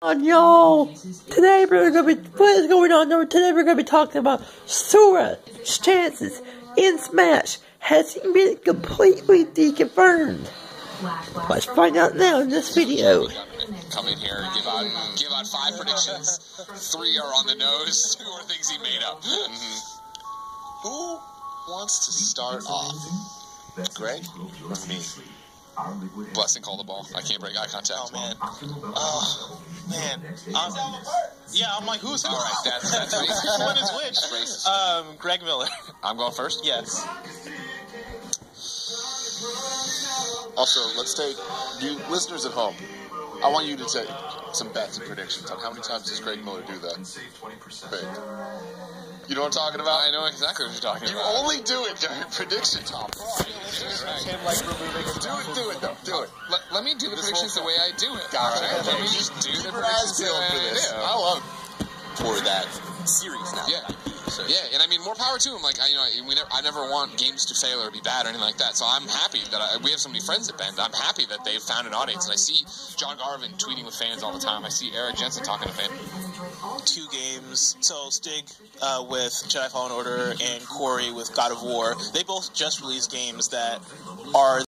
Y'all, today we're gonna be what is going on? Today we're gonna be talking about Sora's chances in Smash. Has he been completely deconfirmed? Let's find out now in this video. Come in here and give out 5 predictions. 3 are on the nose, 2 are things he made up. Who wants to start off? Greg or me? Blessing, call the ball. I can't break eye contact. Oh, man. Oh, man. Yeah, I'm like, who's who? All right, that's racist. What is which? Greg Miller. I'm going first? Yes. Also, let's take, you listeners at home, I want you to take some bets and predictions on how many times does Greg Miller do that. Wait. You know what I'm talking about? I know exactly what you're talking about. You only do it during prediction time. Him, like, removing his Do it, though. Do it. Let me do the predictions the way I do it. Gotcha. Right? Let me just do the predictions the way I do. I love it. for that series now. Yeah. Yeah, and I mean, more power to him. Like, I never want games to fail or be bad or anything like that. So I'm happy that we have so many friends at Bend. I'm happy that they've found an audience. And I see John Garvin tweeting with fans all the time. I see Eric Jensen talking to fans. 2 games. So Stig with Jedi Fallen Order and Corey with God of War. They both just released games that are